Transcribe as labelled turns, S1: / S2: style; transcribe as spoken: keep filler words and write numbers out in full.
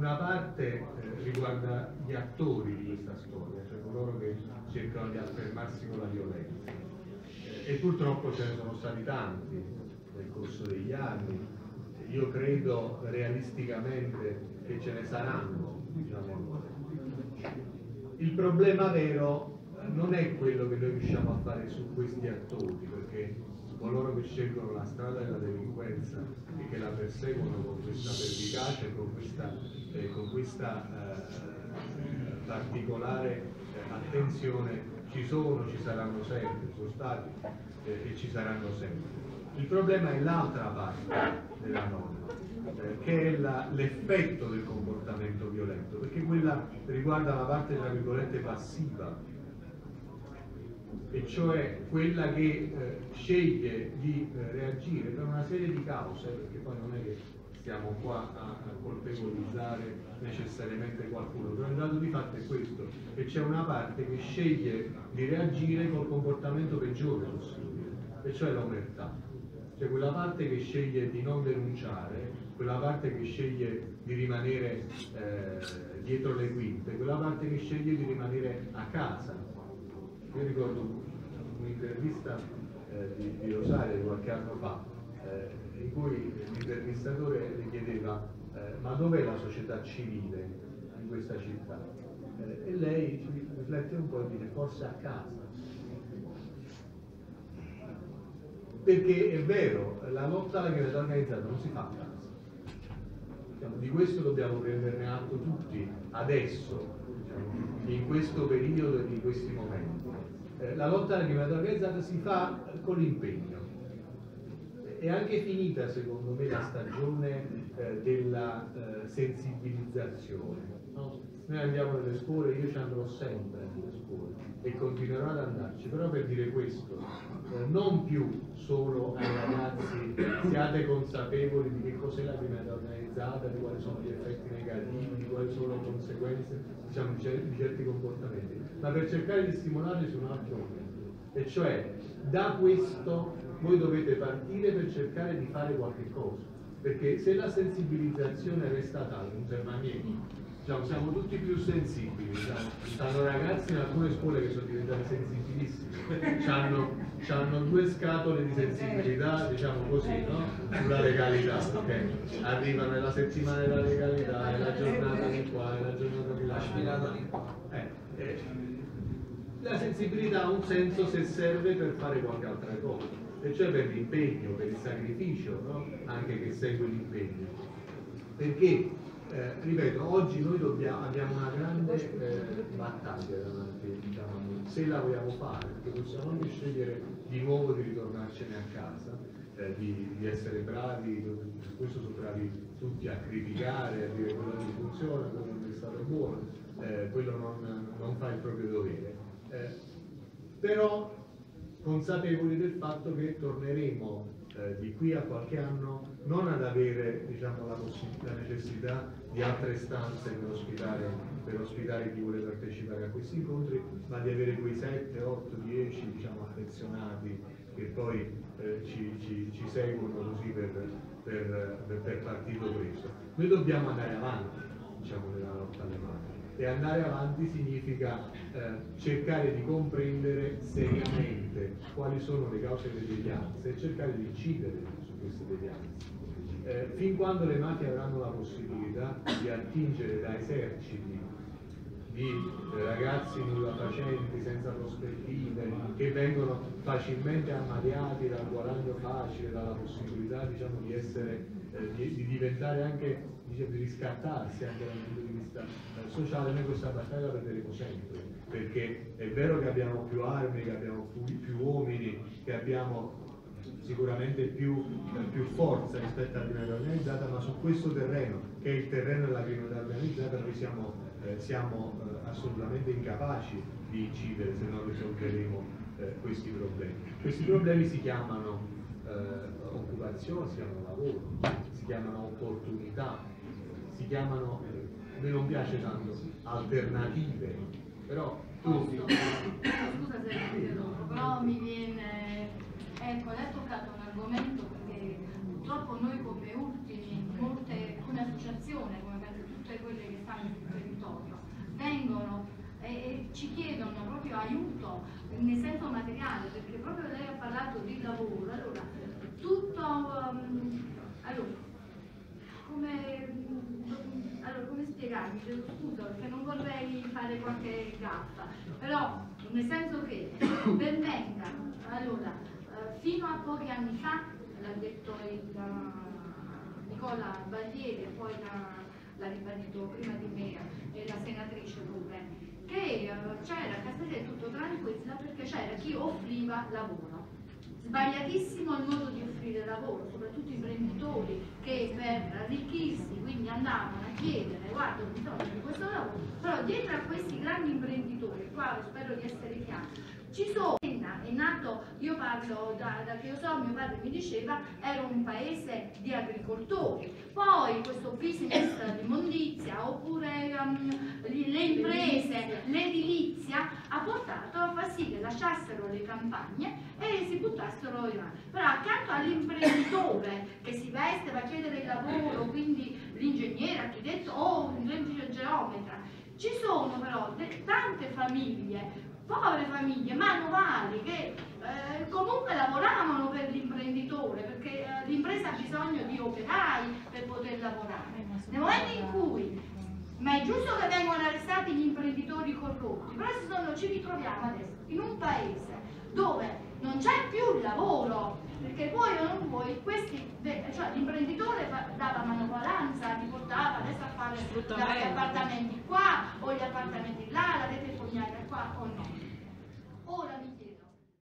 S1: una parte eh, riguarda gli attori di questa storia, cioè coloro che cercano di affermarsi con la violenza, eh, e purtroppo ce ne sono stati tanti nel corso degli anni. Io credo realisticamente che ce ne saranno, diciamo. Il problema vero non è quello che noi riusciamo a fare su questi attori, perché coloro che scelgono la strada della delinquenza e che la perseguono con questa pervicacia e con questa, eh, con questa eh, particolare eh, attenzione ci sono, ci saranno sempre, sono stati eh, e ci saranno sempre. Il problema è l'altra parte della norma, eh, che è l'effetto del comportamento violento, perché quella riguarda la parte tra virgolette passiva, e cioè quella che eh, sceglie di eh, reagire per una serie di cause, perché poi non è che stiamo qua a, a colpevolizzare necessariamente qualcuno, però il dato di fatto è questo, che c'è una parte che sceglie di reagire col comportamento peggiore possibile, e cioè l'omertà. Cioè quella parte che sceglie di non denunciare, quella parte che sceglie di rimanere eh, dietro le quinte, quella parte che sceglie di rimanere a casa. Io ricordo un'intervista eh, di, di Rosaria di qualche anno fa, eh, in cui l'intervistatore le chiedeva eh, ma dov'è la società civile in questa città? Eh, e lei riflette un po' e dice forse a casa. Perché è vero, la lotta alla criminalità organizzata non si fa a casa. Diciamo, di questo dobbiamo prenderne atto tutti adesso, diciamo, in questo periodo e in questi momenti. Eh, la lotta alla criminalità organizzata si fa con l'impegno. È anche finita, secondo me, la stagione eh, della eh, sensibilizzazione. No? Noi andiamo nelle scuole, io ci andrò sempre nelle scuole e continuerò ad andarci, però per dire questo, eh, non più solo ai ragazzi siate consapevoli di che cos'è la criminalità organizzata, di quali sono gli effetti negativi, di quali sono le conseguenze, diciamo, di certi comportamenti, ma per cercare di stimolarli su un altro momento, e cioè da questo voi dovete partire per cercare di fare qualche cosa, perché se la sensibilizzazione resta tale non serve a niente. Diciamo, siamo tutti più sensibili, diciamo. Stanno ragazzi in alcune scuole che sono diventati sensibilissimi, hanno due scatole di sensibilità, diciamo così, no? Sulla legalità, ok? Arrivano nella settimana della legalità, nella giornata di qua, nella giornata di là. Eh, eh, la sensibilità ha un senso se serve per fare qualche altra cosa, e cioè per l'impegno, per il sacrificio, no? Anche che segue l'impegno. Perché Eh, ripeto, oggi noi dobbiamo, abbiamo una grande eh, battaglia davanti, diciamo, se la vogliamo fare, perché possiamo anche scegliere di nuovo di ritornarcene a casa, eh, di, di essere bravi, per questo sono bravi tutti a criticare, a dire quello non funziona, quello non è stato buono, eh, quello non, non fa il proprio dovere. Eh, però consapevoli del fatto che torneremo eh, di qui a qualche anno non ad avere, diciamo, la, la necessità di altre stanze per ospitare, per ospitare chi vuole partecipare a questi incontri, ma di avere quei sette, otto, dieci, diciamo, affezionati che poi eh, ci, ci, ci seguono così per, per, per, per partito preso. Noi dobbiamo andare avanti, diciamo, nella lotta alle mafie. E andare avanti significa eh, cercare di comprendere seriamente quali sono le cause delle devianze e cercare di incidere su queste devianze. Eh, fin quando le mafie avranno la possibilità di attingere da eserciti di eh, ragazzi nulla facenti, senza prospettive, che vengono facilmente ammaliati dal guadagno facile, dalla possibilità, diciamo, di essere, eh, di, di diventare anche, diciamo, di riscattarsi anche dal punto di vista eh, sociale, noi questa battaglia la perderemo sempre, perché è vero che abbiamo più armi, che abbiamo più, più uomini, che abbiamo sicuramente più, eh, più forza rispetto alla criminalità organizzata, ma su questo terreno, che è il terreno della criminalità organizzata, noi siamo, eh, siamo eh, assolutamente incapaci di incidere se non risolveremo eh, questi problemi. Questi problemi si chiamano eh, occupazione, si chiamano lavoro, si chiamano opportunità, si chiamano, eh, a me non piace tanto, alternative, però tu...
S2: Scusa se interrompo, però mi viene... Ecco, lei ha toccato un argomento che purtroppo noi come ultimi, molte, alcune associazioni, come penso tutte quelle ci chiedono proprio aiuto nel senso materiale, perché proprio lei ha parlato di lavoro. Allora, tutto, um, allora, come, allora, come spiegarmi? Chiedo scusa perché non vorrei fare qualche gaffa, però nel senso che ben venga, allora, eh, fino a pochi anni fa, l'ha detto il, uh, Nicola Bandieri, poi l'ha ribadito prima di me e la senatrice pure, che uh, c'era a Castelli tutto tranquilla perché c'era chi offriva lavoro. Sbagliatissimo il modo di offrire lavoro, soprattutto i imprenditori che per arricchirsi quindi andavano a chiedere guarda ho bisogno di questo lavoro, però dietro a questi grandi imprenditori, qua spero di essere chiaro, ci sono, è nato, io parlo da, da che io so, mio padre mi diceva, era un paese di agricoltori, poi questo business di immondizia oppure um, le imprese, l'edilizia ha portato a far sì che lasciassero le campagne e si buttassero in mare. Però accanto all'imprenditore che si veste, va a chiedere il lavoro, quindi l'ingegnere, architetto o un semplice geometra, ci sono però tante famiglie, povere famiglie, manuali, che eh, comunque lavoravano per l'imprenditore, perché eh, l'impresa ha bisogno di operai per poter lavorare. Nel momento in cui, ma è giusto che vengano arrestati gli imprenditori corrotti, però sono, ci ritroviamo adesso in un paese dove non c'è più il lavoro, perché vuoi o non vuoi, questi, cioè l'imprenditore dava manovalanza, li portava adesso a fare gli appartamenti. Qua